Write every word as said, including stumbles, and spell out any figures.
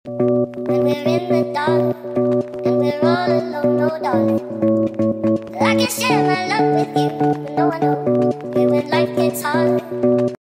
When we're in the dark and we're all alone, oh darling, I can share my love with you, but no, I know, yeah, when life gets hard.